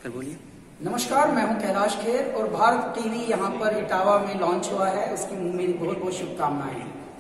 फिर बोलिए। नमस्कार, मैं हूं कैलाश खेर और भारत टीवी यहां पर इटावा में लॉन्च हुआ है। उसकी मेरी बहुत बहुत शुभकामनाएं हैं।